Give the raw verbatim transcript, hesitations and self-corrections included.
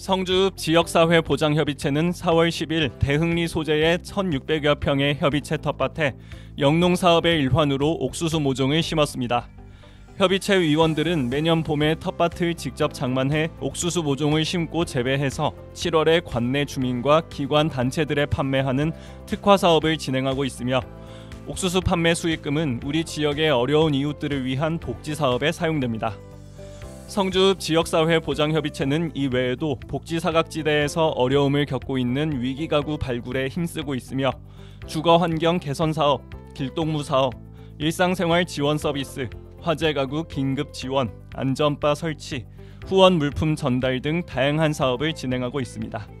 성주읍 지역사회 보장협의체는 사월 십일 대흥리 소재의 천육백여 평의 협의체 텃밭에 영농사업의 일환으로 옥수수 모종을 심었습니다. 협의체 위원들은 매년 봄에 텃밭을 직접 장만해 옥수수 모종을 심고 재배해서 칠월에 관내 주민과 기관 단체들에 판매하는 특화 사업을 진행하고 있으며 옥수수 판매 수익금은 우리 지역의 어려운 이웃들을 위한 복지 사업에 사용됩니다. 성주읍 지역사회 보장협의체는 이 외에도 복지 사각지대에서 어려움을 겪고 있는 위기가구 발굴에 힘쓰고 있으며 주거환경 개선 사업, 길동무 사업, 일상생활 지원 서비스, 화재가구 긴급 지원, 안전바 설치, 후원 물품 전달 등 다양한 사업을 진행하고 있습니다.